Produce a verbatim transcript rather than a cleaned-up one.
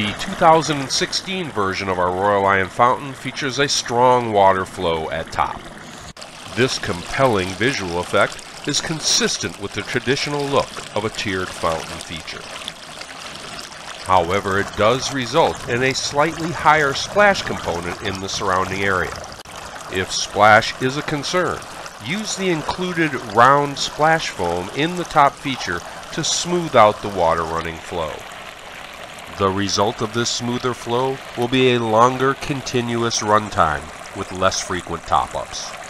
The two thousand sixteen version of our Royal Lion Fountain features a strong water flow at top. This compelling visual effect is consistent with the traditional look of a tiered fountain feature. However, it does result in a slightly higher splash component in the surrounding area. If splash is a concern, use the included round splash foam in the top feature to smooth out the water running flow. The result of this smoother flow will be a longer continuous runtime with less frequent top-ups.